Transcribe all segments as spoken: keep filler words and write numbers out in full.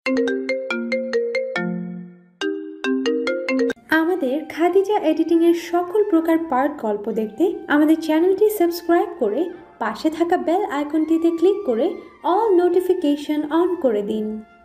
আমাদের খাদিজা এডিটিং এর সকল প্রকার পার্ট গল্প দেখতে আমাদের চ্যানেলটি সাবস্ক্রাইব করে পাশে থাকা বেল আইকনটিতে ক্লিক করে অল নোটিফিকেশন অন করে দিন।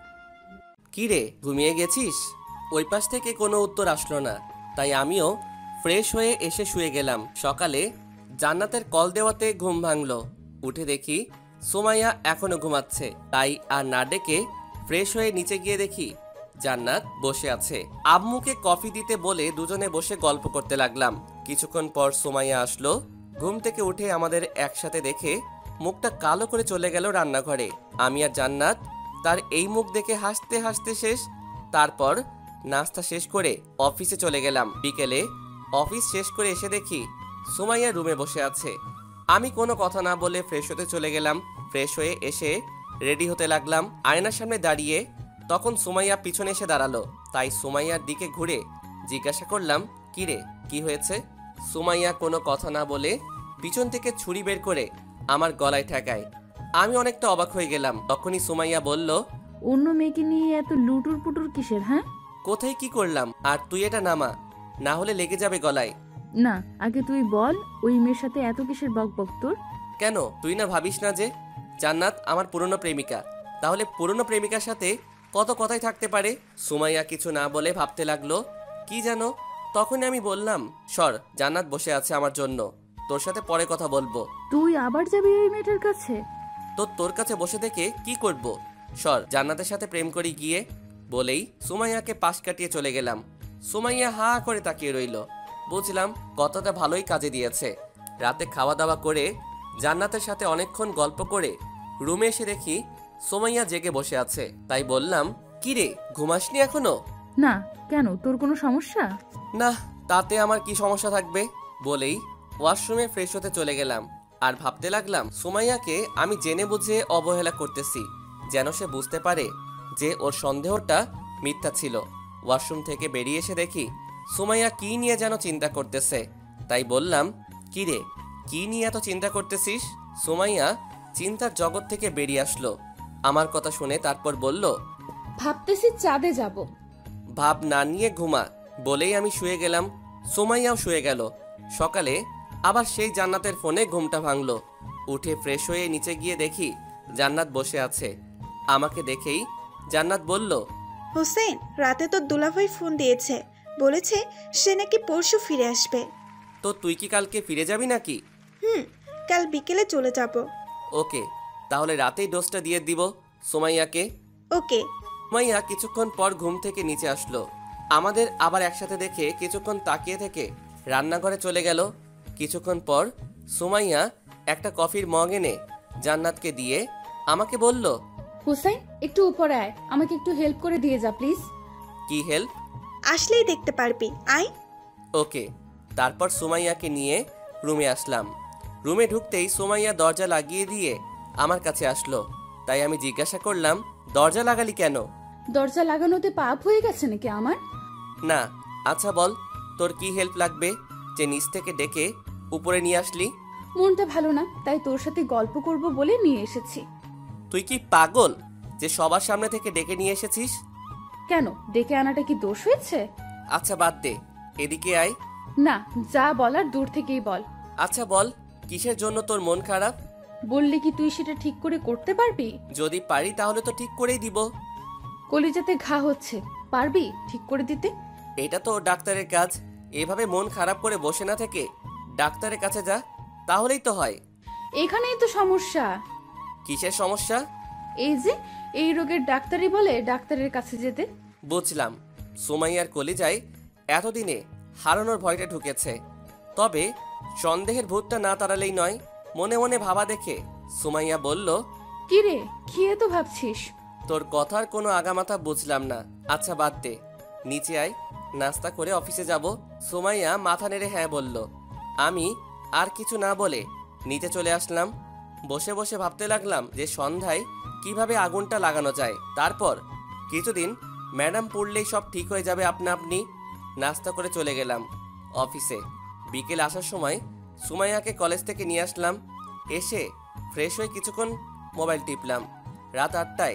কি রে, ঘুমিয়ে গেছিস? ওই পাশ থেকে কোনো উত্তর আসলো না, তাই আমিও ফ্রেশ হয়ে এসে শুয়ে গেলাম। সকালে জান্নাতের কল দেওয়াতে ঘুম ভাঙলো। উঠে দেখি সুমাইয়া এখনো ঘুমাচ্ছে, তাই আর না ডেকে ফ্রেশ হয়ে নিচে গিয়ে দেখি জান্নাত বসে আছে। আম্মুকে কফি দিতে বলে দুজনে বসে গল্প করতে লাগলাম। কিছুক্ষণ পর সুমাইয়া আসলো। ঘুম থেকে উঠে আমাদের একসাথে দেখে মুখটা কালো করে চলে গেল রান্নাঘরে। আমি আর জান্নাত তার এই মুখ দেখে হাসতে হাসতে শেষ। তারপর নাস্তা শেষ করে অফিসে চলে গেলাম। বিকেলে অফিস শেষ করে এসে দেখি সুমাইয়া রুমে বসে আছে। আমি কোনো কথা না বলে ফ্রেশ হতে চলে গেলাম। ফ্রেশ হয়ে এসে রেডি হতে লাগলাম। আয়নার সামনে দাঁড়িয়ে তখন সুমাইয়া পিছনে এসে দাঁড়ালো, তাই সুমাইয়ার দিকে ঘুরে জিজ্ঞাসা করলাম, কি রে, কি হয়েছে? সুমাইয়া কোনো কথা না বলে পিছন থেকে ছুরি বের করে আমার গলায় ঠেকায়। আমি অনেকটা অবাক হয়ে গেলাম। তখনই সুমাইয়া বলল, অন্য মেয়েকে নিয়ে এত লুটুর পুটুর কিসের? হ্যাঁ, কোথায় কি করলাম? আর তুই এটা নামা, না হলে লেগে যাবে গলায়। না, আগে তুই বল, ওই মেয়ের সাথে এত কিসের বক বক তোর? কেন, তুই না ভাবিস না যে জান্নাত আমার পুরনো প্রেমিকা? তাহলে পুরনো প্রেমিকার সাথে কত কথাই থাকতে পারে। সুমাইয়া কিছু না বলে ভাবতে লাগলো কি যেন। তখনই আমি বললাম, সর, জান্নাত বসে আছে আমার জন্য, তোর সাথে পরে কথা বলবো। তুই আবার যাবি ওই মেয়েটার কাছে? তো তোর কাছে বসে থেকে কি করব? সর, জান্নাতের সাথে প্রেম করি গিয়ে। বলেই সুমাইয়াকে পাশ কাটিয়ে চলে গেলাম। সুমাইয়া হা করে তাকিয়ে রইল। বুঝলাম কথাটা ভালোই কাজে দিয়েছে। রাতে খাওয়া দাওয়া করে জান্নাতের সাথে অনেকক্ষণ গল্প করে রুমে এসে দেখি সুমাইয়া জেগে বসে আছে। তাই বললাম, কি রে, ঘুমাসনি এখনো? না, কেন, তোর কোনো সমস্যা? না, তাতে আমার কি সমস্যা থাকবে? বলেই ওয়াশরুমে ফ্রেশ হতে চলে গেলাম। আর ভাবতে লাগলাম সুমাইয়াকে আমি জেনে বুঝে অবহেলা করতেছি, যেন সে বুঝতে পারে যে ওর সন্দেহটা মিথ্যা ছিল। ওয়াশরুম থেকে বেরিয়ে এসে দেখি সুমাইয়া কি নিয়ে যেন চিন্তা করতেছে। তাই বললাম, কি রে, কি নিয়ে এত চিন্তা করতেছিস? সুমাইয়া চিন্তার জগৎ থেকে বেরিয়ে আসলো আমার কথা শুনে। তারপর বলল, ভাবতেছি চাঁদে যাব। ভাব না নিয়ে ঘুমা। বলেই আমি শুয়ে গেলাম। সুমাইয়াও শুয়ে গেল। সকালে আবার সেই জান্নাতের ফোনে ঘুমটা ভাঙলো। উঠে ফ্রেশ হয়ে নিচে গিয়ে দেখি জান্নাত বসে আছে। আমাকে দেখেই জান্নাত বলল, হোসেন, রাতে তো দুলাভাই ফোন দিয়েছে, বলেছে সে নাকি পরশু ফিরে আসবে। তো তুই কি কালকে ফিরে যাবি নাকি? হুম, কাল বিকেলে চলে যাব। ওকে, তাহলে রাতেই ডোজটা দিয়ে দিব সুমাইয়াকে। ওকে। সুমাইয়া কিছুক্ষণ পর ঘুম থেকে নিচে আসলো। আমাদের আবার একসাথে দেখে কিছুক্ষণ তাকিয়ে থেকে রান্নাঘরে চলে গেল। কিছুক্ষণ পর সুমাইয়া একটা কফির মগ এনে জান্নাতকে দিয়ে আমাকে বলল, হুসাইন, একটু উপরে আয়, আমাকে একটু হেল্প করে দিয়ে যা প্লিজ। কি হেল্প? আসলেই দেখতে পারবি, আয়। ওকে। তারপর সুমাইয়াকে নিয়ে রুমে আসলাম। রুমে ঢুকতেই সুমাইয়া দরজা লাগিয়ে দিয়ে আমার কাছে আসলো। তাই আমি জিজ্ঞাসা করলাম, দরজা লাগালি কেন? দরজা লাগানোতে পাপ হয়ে গেছে নাকি আমার? না। আচ্ছা বল, তোর কি হেল্প লাগবে যে নিচ থেকে ডেকে উপরে নিয়ে আসলি? মনটা ভালো না, তাই তোর সাথে গল্প করব বলে নিয়ে এসেছি। তুই কি পাগল যে সবার সামনে থেকে ডেকে নিয়ে এসেছিস? কেন, ডেকে আনাটা কি দোষ হয়েছে? আচ্ছা বাদ দে, এদিকে আয়। না, যা বলার দূর থেকেই বল। আচ্ছা বল, কিসের জন্য তোর মন খারাপ? বললে কি তুই সেটা ঠিক করে করতে পারবি? যদি পারি তাহলে তো ঠিক করেই দিব। কলিজাতে ঘা হচ্ছে, পারবি ঠিক করে দিতে? এটা তো ডাক্তারের কাজ। এভাবে মন খারাপ করে বসে না থেকে ডাক্তারের কাছে যা, তাহলেই তো হয়। এখানেই তো সমস্যা। কিসের সমস্যা? এই যে এই রোগের ডাক্তারই বলে ডাক্তারের কাছে যেতে। বুঝলাম, সুমাইয়ার কলিজায় এতদিনে হারানোর ভয়টা ঢুকেছে। তবে সন্দেহের ভূতটা না তাড়ালেই নয়। মনে মনে ভাবা দেখে সুমাইয়া বলল, কি রে, কি এত ভাবছিস? তোর কথার কোনো আগামাথা বুঝলাম না। আচ্ছা বাদ দে, নিচে আয়, নাস্তা করে অফিসে যাব। সুমাইয়া মাথা নেড়ে হ্যাঁ বলল। আমি আর কিছু না বলে নিচে চলে আসলাম। বসে বসে ভাবতে লাগলাম যে সন্ধ্যায় কিভাবে আগুনটা লাগানো যায়। তারপর কিছুদিন ম্যাডাম পড়লেই সব ঠিক হয়ে যাবে আপনা আপনি। নাস্তা করে চলে গেলাম অফিসে। বিকেল আসার সময় সুমাইয়াকে কলেজ থেকে নিয়ে আসলাম। এসে ফ্রেশ হয়ে কিছুক্ষণ মোবাইল টিপলাম। রাত আটটায়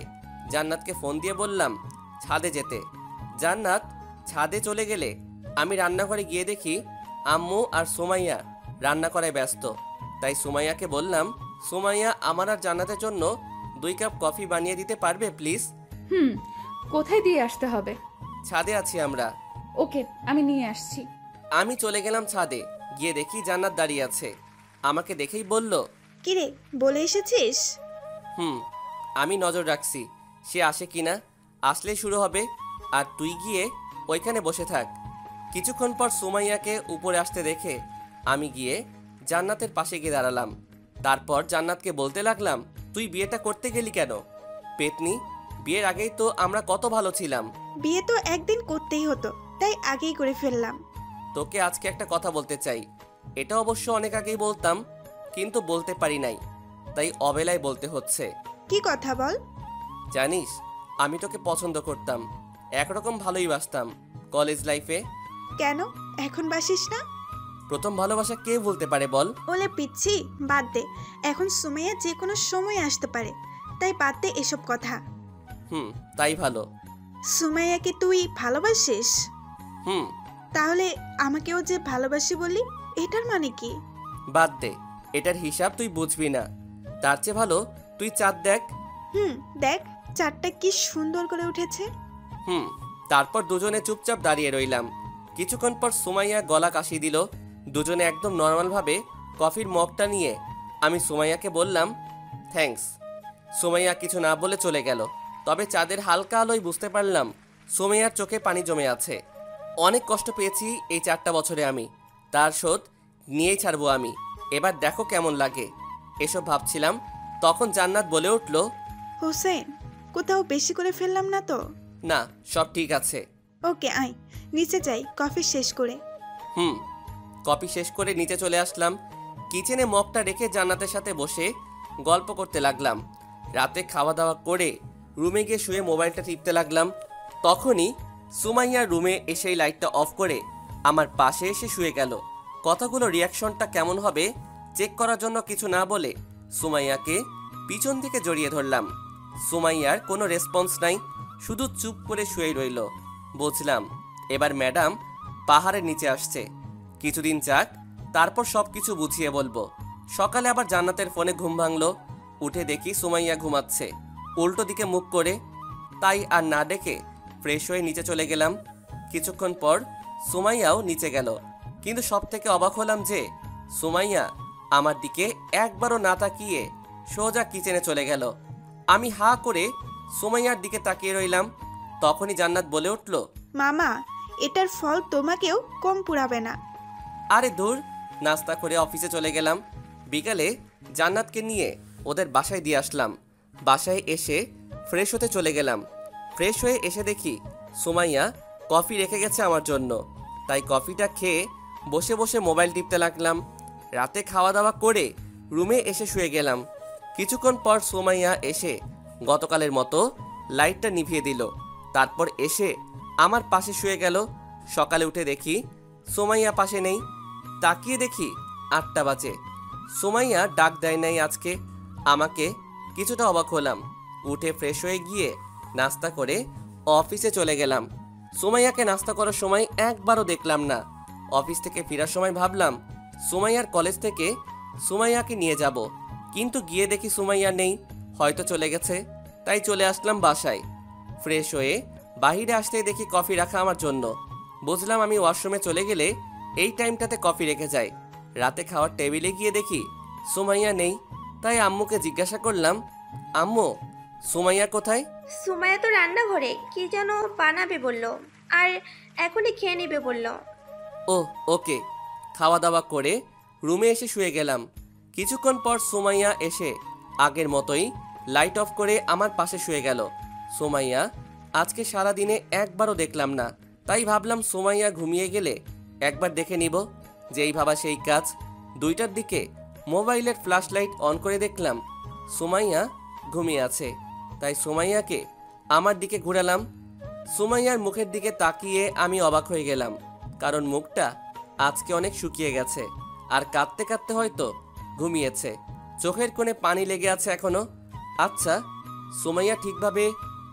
জান্নাতকে ফোন দিয়ে বললাম ছাদে যেতে। জান্নাত ছাদে চলে গেলে আমি রান্নাঘরে গিয়ে দেখি আম্মু আর সুমাইয়া রান্না করায় ব্যস্ত। তাই সুমাইয়াকে বললাম, সুমাইয়া আমার আর জান্নাতের জন্য দুই কাপ কফি বানিয়ে দিতে পারবে প্লিজ? হুম, কোথায় দিয়ে আসতে হবে? ছাদে আছি আমরা। ওকে, আমি নিয়ে আসছি। আমি চলে গেলাম ছাদে, গিয়ে দেখি জান্নাত দাঁড়িয়ে আছে। আমাকে দেখেই বলল, কিরে বলে এসেছিস? হুম, আমি নজর রাখছি সে আসে কিনা, আসলে শুরু হবে। আর তুই গিয়ে ওইখানে বসে থাক। কিছুক্ষণ পর সুমাইয়াকে উপরে আসতে দেখে আমি গিয়ে জান্নাতের পাশে গিয়ে দাঁড়ালাম। তারপর জান্নাতকে বলতে লাগলাম, তুই বিয়েটা করতে গেলি কেন? পেতনি, বিয়ের আগেই তো আমরা কত ভালো ছিলাম। বিয়ে তো একদিন করতেই হতো, তাই আগেই করে ফেললাম। তোকে আজকে একটা কথা বলতে চাই। এটা অবশ্য অনেক আগেই বলতাম, কিন্তু বলতে পারি নাই, তাই অবেলায় বলতে হচ্ছে। কি কথা বল। জানিস, আমি তোকে পছন্দ করতাম, একরকম ভালোই বাসতাম কলেজ লাইফে। কেন এখন বাসিস না? প্রথম ভালোবাসা কে বলতে পারে বল? ওলে পিচ্ছি, বাদ দে। এখন সুমাইয়া যে কোনো সময় আসতে পারে, তাই বাদ দে এসব কথা। হুম, তাই ভালো। সুমাইয়াকে তুই ভালোবাসিস? হুম। তাহলে আমাকেও যে ভালোবাসি বলি, এটার মানে কি? বাদ দে, এটার হিসাব তুই বুঝবি না। তার চেয়ে ভালো তুই চাঁদ দেখ। হুম, দেখ চারটা কি সুন্দর করে উঠেছে। হুম। তারপর দুজনে চুপচাপ দাঁড়িয়ে রইলাম। কিছুক্ষণ পর সুমাইয়া গলা কাশি দিল। দুজনে একদম নর্মালভাবে কফির মগটা নিয়ে আমি সুমাইয়াকে বললাম, থ্যাঙ্কস। সুমাইয়া কিছু না বলে চলে গেল। তবে চাঁদের হালকা আলোয় বুঝতে পারলাম সুমাইয়ার চোখে পানি জমে আছে। অনেক কষ্ট পেয়েছি এই চারটা বছরে আমি, তার শোধ নিয়েই ছাড়বো আমি। এবার দেখো কেমন লাগে। এসব ভাবছিলাম, তখন জান্নাত বলে উঠল, হোসেন, কোথাও বেশি করে ফেললাম না তো? না, সব ঠিক আছে। ওকে আয়, নিচে যাই কফি শেষ করে। হুম। কফি শেষ করে নিচে চলে আসলাম। কিচেনে মগটা রেখে জান্নাতের সাথে বসে গল্প করতে লাগলাম। রাতে খাওয়া দাওয়া করে রুমে গিয়ে শুয়ে মোবাইলটা টিপতে লাগলাম। তখনই সুমাইয়া রুমে এসেই লাইটটা অফ করে আমার পাশে এসে শুয়ে গেল। কথাগুলো রিয়াকশনটা কেমন হবে চেক করার জন্য কিছু না বলে সুমাইয়াকে পিছন থেকে জড়িয়ে ধরলাম। সুমাইয়ার কোনো রেসপন্স নাই, শুধু চুপ করে শুয়ে রইল। বুঝলাম এবার ম্যাডাম পাহাড়ের নিচে আসছে। কিছুদিন যাক, তারপর সব কিছু বুঝিয়ে বলবো। সকালে আবার জান্নাতের ফোনে ঘুম ভাঙলো। উঠে দেখি সুমাইয়া ঘুমাচ্ছে উল্টো দিকে মুখ করে। তাই আর না ডেকে ফ্রেশ হয়ে নিচে চলে গেলাম। কিছুক্ষণ পর সুমাইয়াও নিচে গেল, কিন্তু সব থেকে অবাক হলাম যে সুমাইয়া আমার দিকে একবারও না তাকিয়ে সোজা কিচেনে চলে গেল। আমি হা করে সুমাইয়ার দিকে তাকিয়ে রইলাম। তখনই জান্নাত বলে উঠল, মামা, এটার ফল তোমাকেও কম পুরাবে না। আরে দূর। নাস্তা করে অফিসে চলে গেলাম। বিকালে জান্নাতকে নিয়ে ওদের বাসায় দিয়ে আসলাম। বাসায় এসে ফ্রেশ হতে চলে গেলাম। ফ্রেশ হয়ে এসে দেখি সুমাইয়া কফি রেখে গেছে আমার জন্য। তাই কফিটা খেয়ে বসে বসে মোবাইল টিপতে লাগলাম। রাতে খাওয়া দাওয়া করে রুমে এসে শুয়ে গেলাম। কিছুক্ষণ পর সুমাইয়া এসে গতকালের মতো লাইটটা নিভিয়ে দিল। তারপর এসে আমার পাশে শুয়ে গেল। সকালে উঠে দেখি সুমাইয়া পাশে নেই। তাকিয়ে দেখি আটটা বাজে। সুমাইয়া ডাক দেয় নাই আজকে। আমাকে কিছুটা অবাক হলাম। উঠে ফ্রেশ হয়ে গিয়ে নাস্তা করে অফিসে চলে গেলাম। সুমাইয়াকে নাস্তা করার সময় একবারও দেখলাম না। অফিস থেকে ফেরার সময় ভাবলাম সুমাইয়ার কলেজ থেকে সুমাইয়াকে নিয়ে যাব, কিন্তু গিয়ে দেখি সুমাইয়া নেই, হয়তো চলে গেছে। তাই চলে আসলাম বাসায়। ফ্রেশ হয়ে বাহিরে আসতেই দেখি কফি রাখা আমার জন্য। বুঝলাম আমি ওয়াশরুমে চলে গেলে এই টাইমটাতে কফি রেখে যায়। রাতে খাওয়ার টেবিলে গিয়ে দেখি সুমাইয়া নেই। তাই আম্মুকে জিজ্ঞাসা করলাম, আম্মু সুমাইয়া কোথায়? সুমাইয়া তো রান্নাঘরে কি যেন বানাবে বলল, আর এখনই খেয়ে নেবে বলল। ও ওকে। খাওয়া দাওয়া করে রুমে এসে শুয়ে গেলাম। কিছুক্ষণ পর সুমাইয়া এসে আগের মতোই লাইট অফ করে আমার পাশে শুয়ে গেল। সুমাইয়া আজকে সারা দিনে একবারও দেখলাম না। তাই ভাবলাম সুমাইয়া ঘুমিয়ে গেলে একবার দেখে নিব। যেই ভাবা সেই কাজ। দুইটার দিকে মোবাইলের ফ্ল্যাশ লাইট অন করে দেখলাম সুমাইয়া ঘুমিয়ে আছে। তাই সুমাইয়াকে আমার দিকে ঘুরালাম। সুমাইয়ার মুখের দিকে তাকিয়ে আমি অবাক হয়ে গেলাম, কারণ মুখটা আজকে অনেক শুকিয়ে গেছে আর কাঁদতে কাঁদতে হয়তো ঘুমিয়েছে। চোখের কোণে পানি লেগে আছে এখনো। আচ্ছা, সুমাইয়া ঠিকভাবে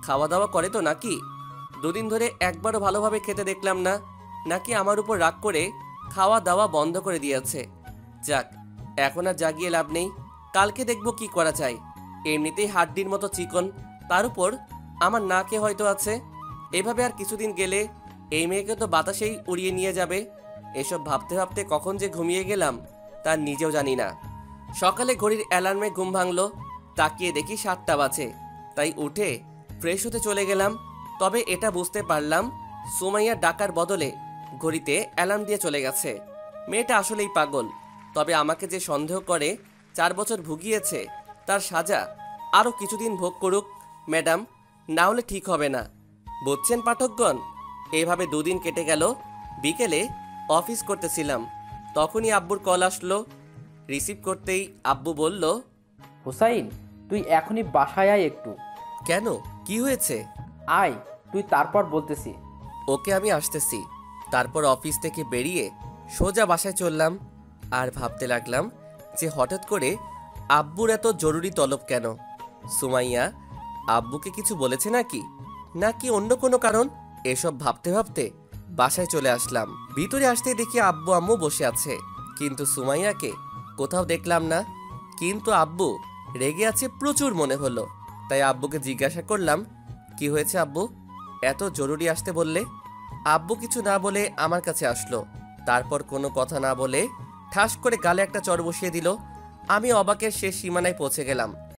খাওয়া দাওয়া করে তো নাকি? দুদিন ধরে একবারও ভালোভাবে খেতে দেখলাম না। নাকি আমার উপর রাগ করে খাওয়া দাওয়া বন্ধ করে দিয়েছে? যাক, এখন আর জাগিয়ে লাভ নেই। কালকে দেখব কি করা যায়। এমনিতেই হাড্ডির মতো চিকন, তার উপর আমার নাকে হয়তো আছে। এভাবে আর কিছুদিন গেলে এই মেয়েকে তো বাতাসেই উড়িয়ে নিয়ে যাবে। এসব ভাবতে ভাবতে কখন যে ঘুমিয়ে গেলাম তার নিজেও জানি না। সকালে ঘড়ির অ্যালার্মে ঘুম ভাঙলো। তাকিয়ে দেখি সাতটা বাজে, তাই উঠে ফ্রেশ হতে চলে গেলাম। তবে এটা বুঝতে পারলাম সুমাইয়া ডাকার বদলে ঘড়িতে অ্যালার্ম দিয়ে চলে গেছে। মেয়েটা আসলেই পাগল। তবে আমাকে যে সন্দেহ করে চার বছর ভুগিয়েছে, তার সাজা আরও কিছুদিন ভোগ করুক ম্যাডাম, না হলে ঠিক হবে না। বুঝছেন পাঠকগণ? এইভাবে দুদিন কেটে গেল। বিকেলে অফিস করতেছিলাম, তখনই আব্বুর কল আসলো। রিসিভ করতেই আব্বু বলল, হুসাইন, তুই এখনই বাসায় আয় একটু। কেন, কি হয়েছে? আয়, তুই তারপর বলতেছি। ওকে, আমি আসতেছি। তারপর অফিস থেকে বেরিয়ে সোজা বাসায় চললাম। আর ভাবতে লাগলাম যে হঠাৎ করে আব্বুর এত জরুরি তলব কেন? সুমাইয়া আব্বুকে কিছু বলেছে নাকি, নাকি অন্য কোনো কারণ? এসব ভাবতে ভাবতে বাসায় চলে আসলাম। ভিতরে আসতে দেখি আব্বু আম্মু বসে আছে, কিন্তু সুমাইয়াকে কোথাও দেখলাম না। কিন্তু আব্বু রেগে আছে প্রচুর মনে হলো। তাই আব্বুকে জিজ্ঞাসা করলাম, কি হয়েছে আব্বু, এত জরুরি আসতে বললে? আব্বু কিছু না বলে আমার কাছে আসলো। তারপর কোনো কথা না বলে ঠাস করে গালে একটা চড় বসিয়ে দিল। আমি অবাকের শেষ সীমানায় পৌঁছে গেলাম।